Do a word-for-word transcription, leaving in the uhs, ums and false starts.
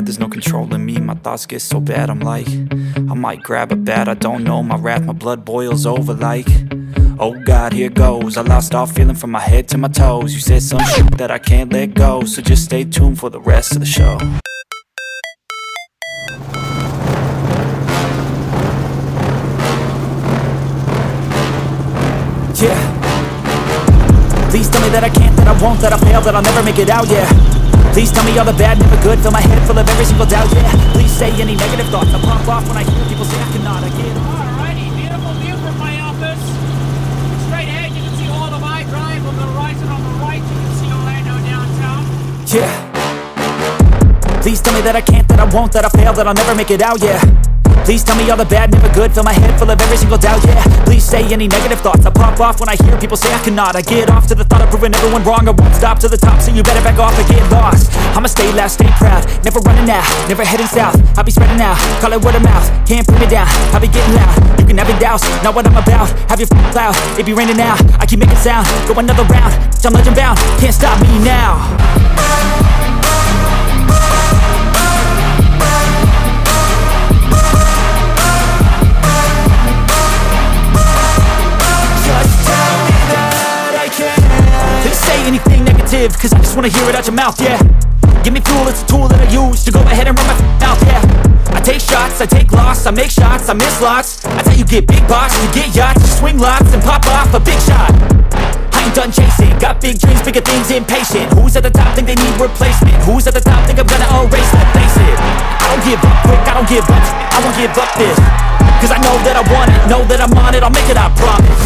There's no controlling me, my thoughts get so bad I'm like, I might grab a bat, I don't know, my wrath, my blood boils over like, oh God, here goes. I lost all feeling from my head to my toes. You said some shit that I can't let go, so just stay tuned for the rest of the show. Yeah. Please tell me that I can't, that I won't, that I fail, that I'll never make it out, yeah. Please tell me all the bad, never good, fill my head full of every single doubt, yeah. Please say any negative thoughts, I pop off when I hear people say I cannot, I get Alrighty, beautiful view from my office. Straight ahead, you can see all of I Drive. On the right and on the right, you can see Orlando downtown. Yeah. Please tell me that I can't, that I won't, that I fail, that I'll never make it out, yeah. Please tell me all the bad, never good, fill my head full of every single doubt, yeah. Please say any negative thoughts, I pop off when I hear people say I cannot. I get off to the thought of proving everyone wrong, I won't stop to the top, so you better back off and get lost. I'ma stay loud, stay proud, never running out, never heading south. I'll be spreading out, call it word of mouth, can't put me down, I'll be getting loud. You can have it douse, not what I'm about, have your f***ing cloud, it be raining now, I keep making sound, go another round, I'm legend bound, can't stop me now. Anything negative, cause I just wanna hear it out your mouth, yeah. Give me fuel, it's a tool that I use to go ahead and run my mouth, yeah. I take shots, I take loss, I make shots, I miss lots. That's how you get big box, you get yachts, you swing lots and pop off a big shot. I ain't done chasing, got big dreams, bigger things, impatient. Who's at the top think they need replacement? Who's at the top think I'm gonna erase that, face it. I don't give up quick, I don't give up, I won't give up this. Cause I know that I want it, know that I'm on it, I'll make it, I promise.